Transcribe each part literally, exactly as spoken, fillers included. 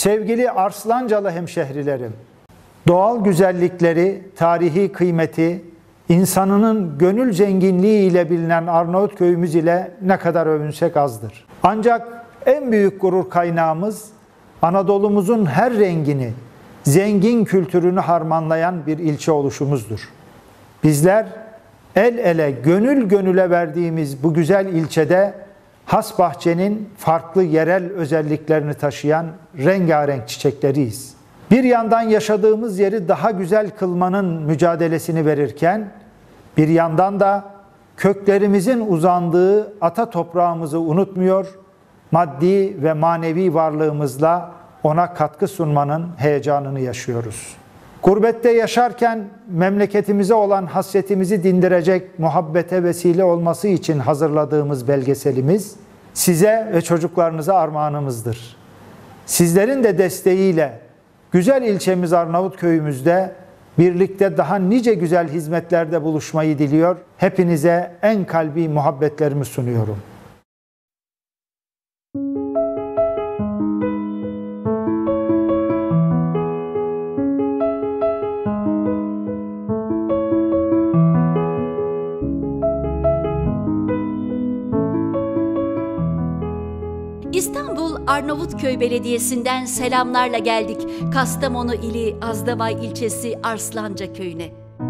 Sevgili Arslancalı hemşehrilerim, doğal güzellikleri, tarihi kıymeti, insanının gönül zenginliği ile bilinen Arnavutköy'ümüz ile ne kadar övünsek azdır. Ancak en büyük gurur kaynağımız Anadolu'muzun her rengini, zengin kültürünü harmanlayan bir ilçe oluşumuzdur. Bizler el ele, gönül gönüle verdiğimiz bu güzel ilçede Hasbahçe'nin farklı yerel özelliklerini taşıyan rengarenk çiçekleriyiz. Bir yandan yaşadığımız yeri daha güzel kılmanın mücadelesini verirken, bir yandan da köklerimizin uzandığı ata toprağımızı unutmuyor, maddi ve manevi varlığımızla ona katkı sunmanın heyecanını yaşıyoruz. Gurbette yaşarken memleketimize olan hasretimizi dindirecek muhabbete vesile olması için hazırladığımız belgeselimiz size ve çocuklarınıza armağanımızdır. Sizlerin de desteğiyle güzel ilçemiz Arnavutköy'ümüzde birlikte daha nice güzel hizmetlerde buluşmayı diliyor. Hepinize en kalbi muhabbetlerimi sunuyorum. İstanbul Arnavutköy Belediyesi'nden selamlarla geldik Kastamonu ili Azdavay ilçesi Arslanca köyüne.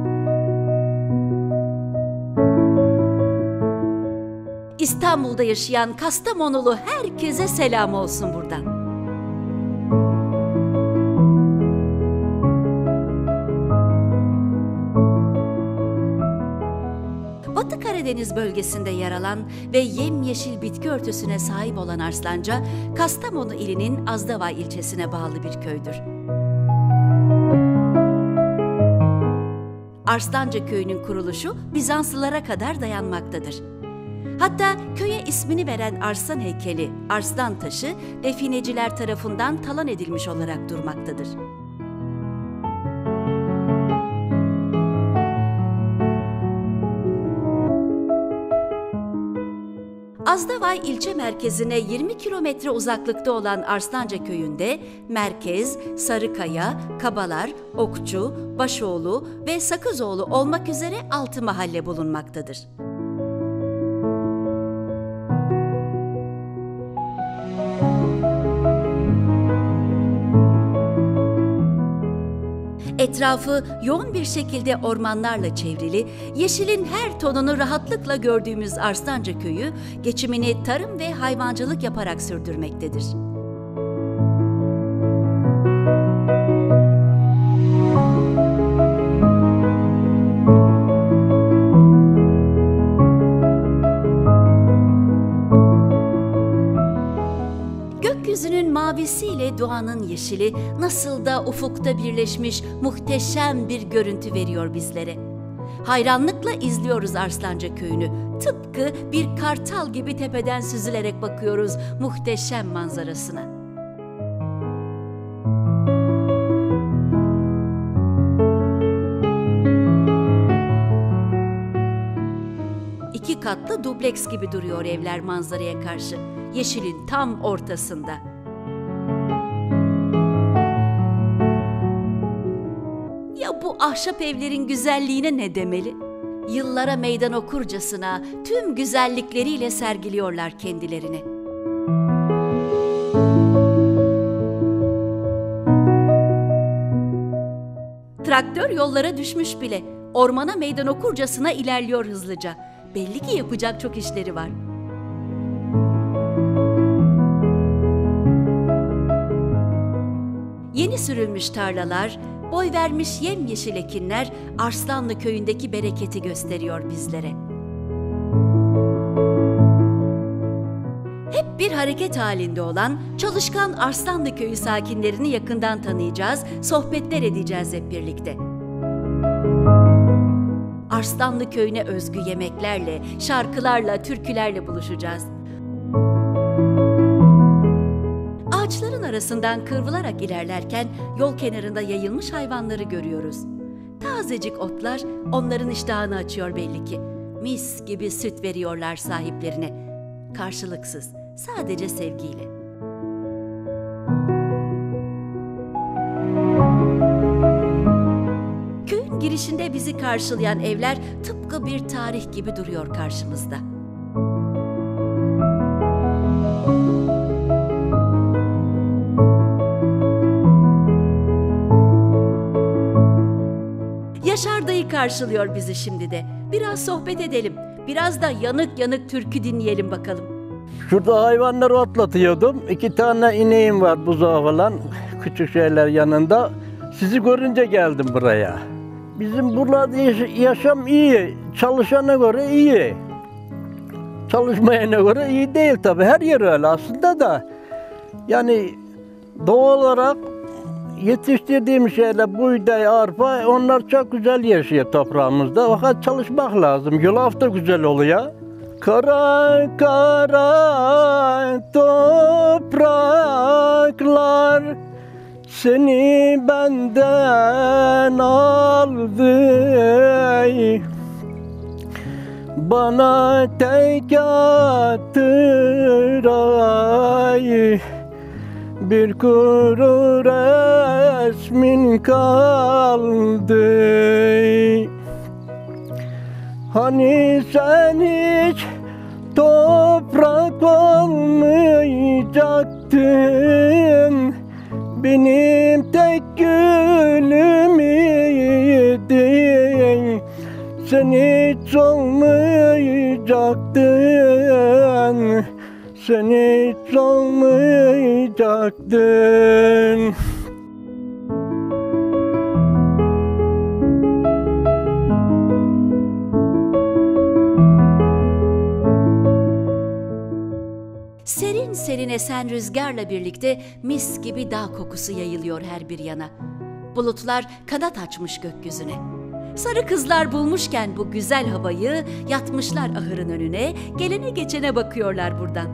İstanbul'da yaşayan Kastamonulu herkese selam olsun buradan. Batı Karadeniz bölgesinde yer alan ve yemyeşil bitki örtüsüne sahip olan Arslanca, Kastamonu ilinin Azdavay ilçesine bağlı bir köydür. Arslanca köyünün kuruluşu Bizanslılara kadar dayanmaktadır. Hatta köye ismini veren Arslan heykeli, Arslan taşı, defineciler tarafından talan edilmiş olarak durmaktadır. Azdavay ilçe merkezine yirmi kilometre uzaklıkta olan Arslanca köyünde Merkez, Sarıkaya, Kabalar, Okçu, Başoğlu ve Sakızoğlu olmak üzere altı mahalle bulunmaktadır. Etrafı yoğun bir şekilde ormanlarla çevrili, yeşilin her tonunu rahatlıkla gördüğümüz Arslanca köyü, geçimini tarım ve hayvancılık yaparak sürdürmektedir. Gökyüzünün mavisiyle doğanın yeşili nasıl da ufukta birleşmiş muhteşem bir görüntü veriyor bizlere. Hayranlıkla izliyoruz Arslanca köyünü. Tıpkı bir kartal gibi tepeden süzülerek bakıyoruz muhteşem manzarasına. İki katlı dubleks gibi duruyor evler manzaraya karşı. Yeşilin tam ortasında. Ya bu ahşap evlerin güzelliğine ne demeli? Yıllara meydan okurcasına tüm güzellikleriyle sergiliyorlar kendilerini. Traktör yollara düşmüş bile. Ormana meydan okurcasına ilerliyor hızlıca. Belli ki yapacak çok işleri var. Yeni sürülmüş tarlalar, boy vermiş yemyeşil ekinler Arslanlı köyündeki bereketi gösteriyor bizlere. Hep bir hareket halinde olan çalışkan Arslanlı köyü sakinlerini yakından tanıyacağız, sohbetler edeceğiz hep birlikte. Arslanlı köyüne özgü yemeklerle, şarkılarla, türkülerle buluşacağız. Ağaçların arasından kıvrılarak ilerlerken yol kenarında yayılmış hayvanları görüyoruz. Tazecik otlar onların iştahını açıyor belli ki. Mis gibi süt veriyorlar sahiplerine. Karşılıksız, sadece sevgiyle. girişinde bizi karşılayan evler tıpkı bir tarih gibi duruyor karşımızda. Yaşar dayı karşılıyor bizi şimdi de. Biraz sohbet edelim. Biraz da yanık yanık türkü dinleyelim bakalım. Şurada hayvanları otlatıyordum. İki tane ineğim var, buzağı falan. Küçük şeyler yanında. Sizi görünce geldim buraya. Bizim burada yaşam iyi. Çalışana göre iyi. Çalışmayana göre iyi değil tabii. Her yer öyle aslında da. Yani doğal olarak yetiştirdiğim şeyler buğday, arpa, onlar çok güzel yaşıyor toprağımızda. Fakat çalışmak lazım. Yulaf da güzel oluyor. Kara kara topraklar seni benden aldı. Bana tek attıray. Bir kuru resmin kaldı. Hani sen hiç toprak olmayacaktın, benim tek gülüm iydin. Sen hiç olmayacaktın, sen hiç olmayacaktın. Serin serin esen rüzgarla birlikte mis gibi dağ kokusu yayılıyor her bir yana. Bulutlar kanat açmış gökyüzüne. Sarı kızlar bulmuşken bu güzel havayı yatmışlar ahırın önüne, gelene geçene bakıyorlar buradan.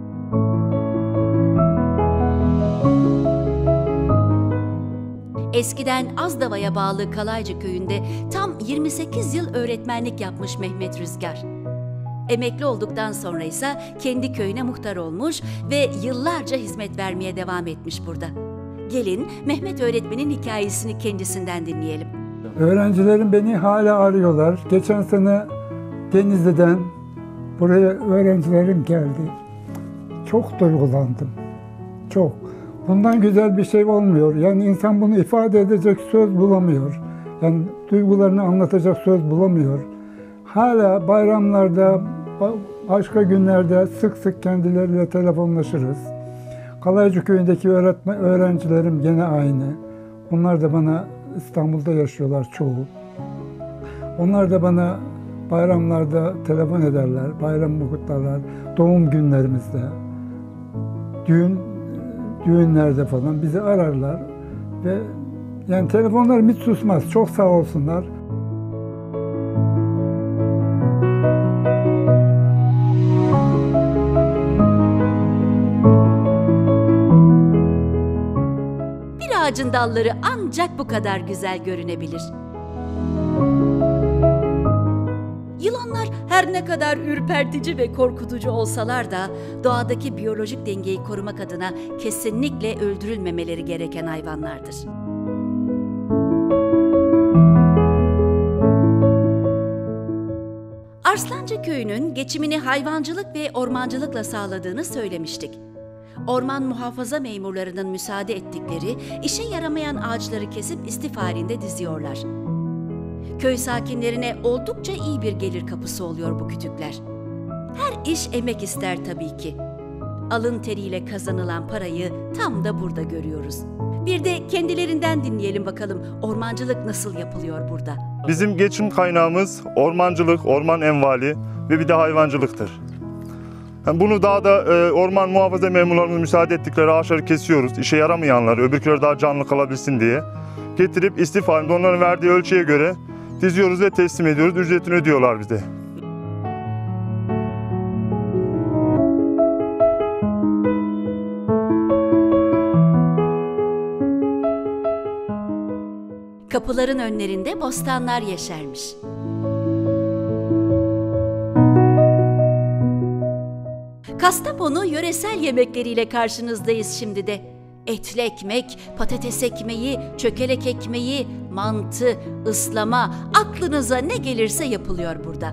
Eskiden Azdava'ya bağlı Kalaycı köyünde tam yirmi sekiz yıl öğretmenlik yapmış Mehmet Rüzgar. Emekli olduktan sonra ise kendi köyüne muhtar olmuş ve yıllarca hizmet vermeye devam etmiş burada. Gelin Mehmet öğretmenin hikayesini kendisinden dinleyelim. Öğrencilerim beni hala arıyorlar. Geçen sene Denizli'den buraya öğrencilerim geldi. Çok duygulandım. Çok. Bundan güzel bir şey olmuyor. Yani insan bunu ifade edecek söz bulamıyor. Yani duygularını anlatacak söz bulamıyor. Hala bayramlarda, başka günlerde sık sık kendileriyle telefonlaşırız. Kalaycı köyündeki öğretmen, öğrencilerim gene aynı. Onlar da bana İstanbul'da yaşıyorlar çoğu. Onlar da bana bayramlarda telefon ederler, bayram kutlarlar, doğum günlerimizde, düğün düğünlerde falan bizi ararlar ve yani telefonlarım hiç susmaz. Çok sağ olsunlar. Bir ağacın dalları ancak bu kadar güzel görünebilir. Yılanlar her ne kadar ürpertici ve korkutucu olsalar da doğadaki biyolojik dengeyi korumak adına kesinlikle öldürülmemeleri gereken hayvanlardır. Arslanca köyünün geçimini hayvancılık ve ormancılıkla sağladığını söylemiştik. Orman muhafaza memurlarının müsaade ettikleri, işe yaramayan ağaçları kesip istif halinde diziyorlar. Köy sakinlerine oldukça iyi bir gelir kapısı oluyor bu kütükler. Her iş emek ister tabii ki. Alın teriyle kazanılan parayı tam da burada görüyoruz. Bir de kendilerinden dinleyelim bakalım ormancılık nasıl yapılıyor burada. Bizim geçim kaynağımız ormancılık, orman envali ve bir de hayvancılıktır. Yani bunu daha da e, orman muhafaza memurlarının müsaade ettikleri ağaçları kesiyoruz. İşe yaramayanları, öbürküleri daha canlı kalabilsin diye. Getirip istif halinde onların verdiği ölçüye göre diziyoruz ve teslim ediyoruz. Ücretini ödüyorlar bize. Kapıların önlerinde bostanlar yeşermiş. Kastamonu yöresel yemekleriyle karşınızdayız şimdi de. Etli ekmek, patates ekmeği, çökelek ekmeği, mantı, ıslama, aklınıza ne gelirse yapılıyor burada.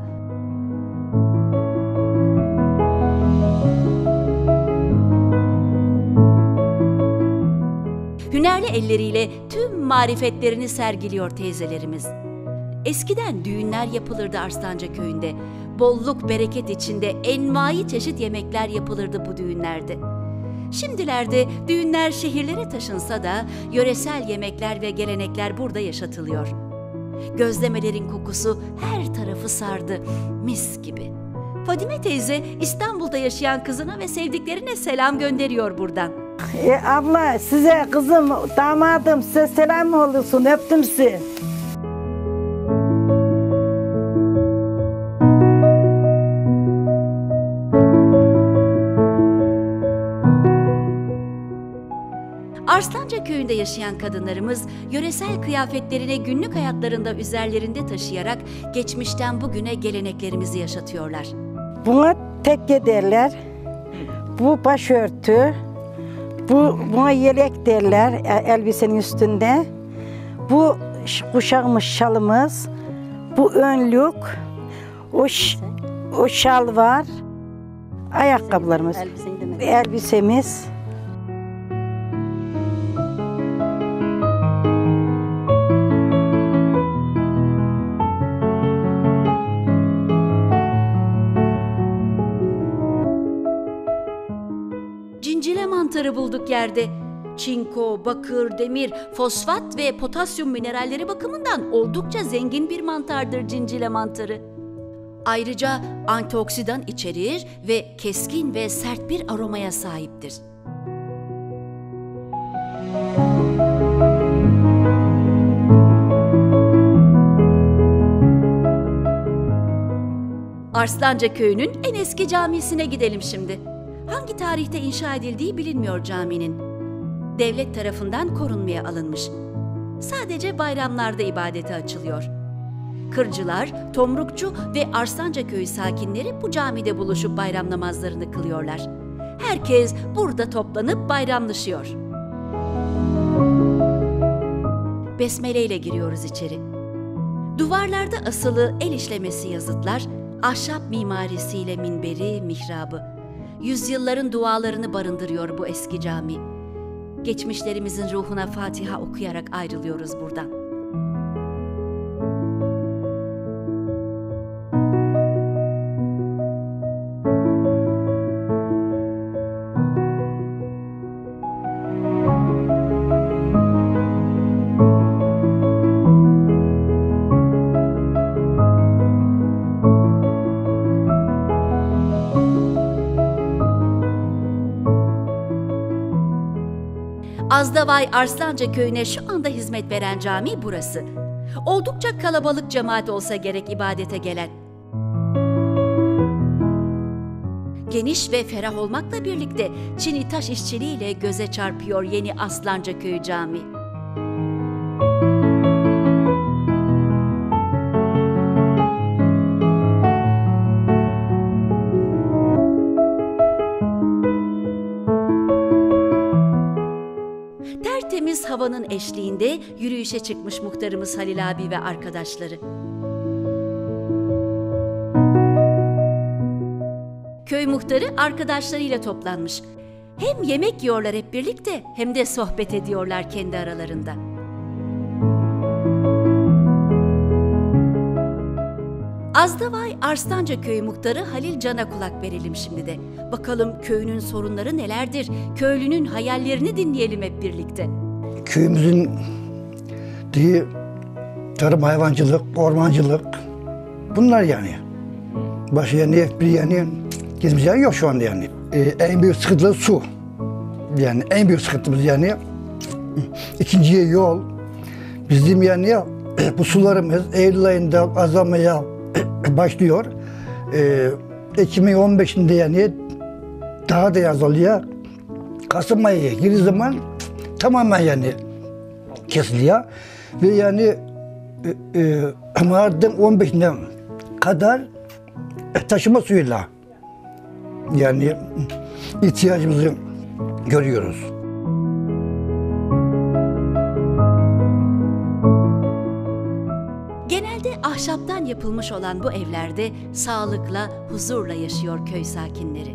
Hünerli elleriyle tüm marifetlerini sergiliyor teyzelerimiz. Eskiden düğünler yapılırdı Arslanca köyünde. Bolluk bereket içinde envai çeşit yemekler yapılırdı bu düğünlerde. Şimdilerde düğünler şehirlere taşınsa da yöresel yemekler ve gelenekler burada yaşatılıyor. Gözlemelerin kokusu her tarafı sardı, mis gibi. Fadime teyze İstanbul'da yaşayan kızına ve sevdiklerine selam gönderiyor buradan. E, abla size kızım, damadım size selam olsun, öptüm sizi. Arslanca köyünde yaşayan kadınlarımız yöresel kıyafetlerini günlük hayatlarında üzerlerinde taşıyarak geçmişten bugüne geleneklerimizi yaşatıyorlar. Buna tekke derler, bu başörtü, bu buna yelek derler elbisenin üstünde. Bu kuşağımız, şalımız, bu önlük, o, o şal var, ayakkabılarımız, elbisemiz. Cincile mantarı bulduk yerde. Çinko, bakır, demir, fosfat ve potasyum mineralleri bakımından oldukça zengin bir mantardır cincile mantarı. Ayrıca antioksidan içerir ve keskin ve sert bir aromaya sahiptir. Arslanca köyünün en eski camisine gidelim şimdi. Hangi tarihte inşa edildiği bilinmiyor caminin. Devlet tarafından korunmaya alınmış. Sadece bayramlarda ibadete açılıyor. Kırcılar, Tomrukçu ve Arslanca köyü sakinleri bu camide buluşup bayram namazlarını kılıyorlar. Herkes burada toplanıp bayramlaşıyor. Besmele ile giriyoruz içeri. Duvarlarda asılı el işlemesi yazıtlar, ahşap mimarisiyle minberi, mihrabı. Yüzyılların dualarını barındırıyor bu eski cami. Geçmişlerimizin ruhuna Fatiha okuyarak ayrılıyoruz buradan. Azdavay Arslanca köyüne şu anda hizmet veren cami burası. Oldukça kalabalık cemaat olsa gerek ibadete gelen. Geniş ve ferah olmakla birlikte çini taş işçiliğiyle göze çarpıyor yeni Arslanca köyü cami. Tertemiz havanın eşliğinde yürüyüşe çıkmış muhtarımız Halil abi ve arkadaşları. Köy muhtarı arkadaşlarıyla toplanmış. Hem yemek yiyorlar hep birlikte hem de sohbet ediyorlar kendi aralarında. Azdavay Arslanca köyü muhtarı Halil Can'a kulak verelim şimdi de. Bakalım köyünün sorunları nelerdir? Köylünün hayallerini dinleyelim hep birlikte. Köyümüzün diye tarım, hayvancılık, ormancılık bunlar yani. Başka yani bir yani gezmeyeceği yok şu anda yani. Ee, en büyük sıkıntı su. Yani en büyük sıkıntımız yani. İkinciye yol. Bizim yani bu sularımız Eylül ayında azalmaya başlıyor. Ee, Ekim'in on beşinde yani daha da azalıyor. Kasım ayı girdiği zaman tamamen yani kesiliyor. Ve yani e, e, Mart'ın on beşine kadar taşıma suyuyla yani ihtiyacımızı görüyoruz. yapılmış olan bu evlerde sağlıkla, huzurla yaşıyor köy sakinleri.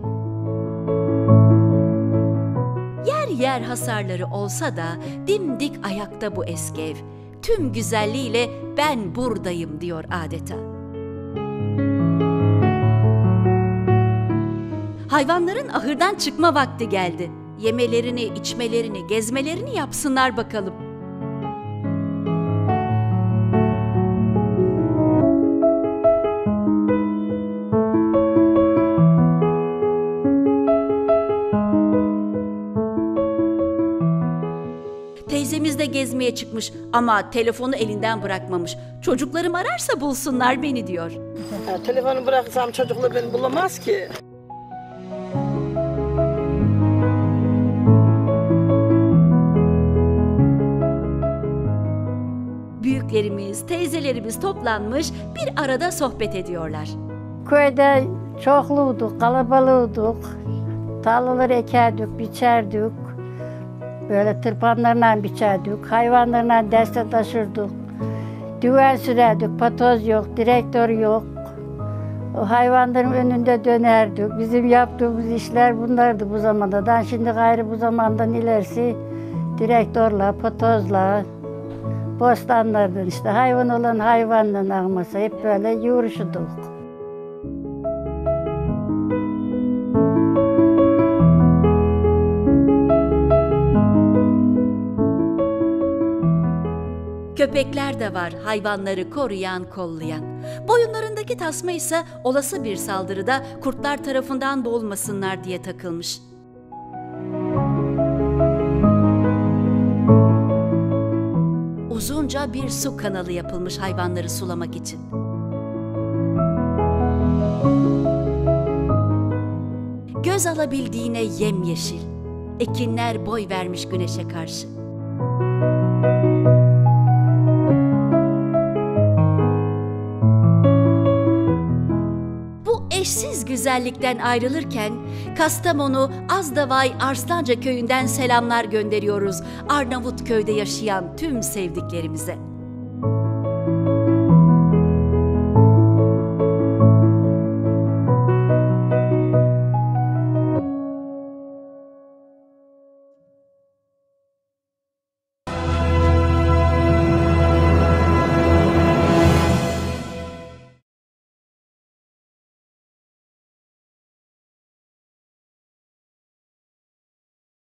Yer yer hasarları olsa da dimdik ayakta bu eski ev. Tüm güzelliğiyle ben buradayım diyor adeta. Hayvanların ahırdan çıkma vakti geldi. Yemelerini, içmelerini, gezmelerini yapsınlar bakalım. Teyzemiz de gezmeye çıkmış ama telefonu elinden bırakmamış. Çocuklarım ararsa bulsunlar beni diyor. Ya, telefonu bıraksam çocuklar beni bulamaz ki. Büyüklerimiz, teyzelerimiz toplanmış bir arada sohbet ediyorlar. Köyde çokluyduk, kalabalıydık. Tarlaları ekerdik, biçerdik. Böyle tırpanlarla biçerdik, hayvanlarla deste taşırdık. Düven sürerdik, patoz yok, direktör yok. O hayvanların önünde dönerdik. Bizim yaptığımız işler bunlardı bu zamandan. Şimdi gayrı bu zamandan ilerisi direktörle, patozla, bostanlardan işte hayvan olan hayvanla almasa hep böyle yoğuruşurduk. Köpekler de var hayvanları koruyan, kollayan. Boyunlarındaki tasma ise olası bir saldırıda kurtlar tarafından boğulmasınlar diye takılmış. Uzunca bir su kanalı yapılmış hayvanları sulamak için. Göz alabildiğine yemyeşil. Ekinler boy vermiş güneşe karşı. Eşsiz güzellikten ayrılırken Kastamonu Azdavay Arslanca köyünden selamlar gönderiyoruz Arnavutköy'de yaşayan tüm sevdiklerimize.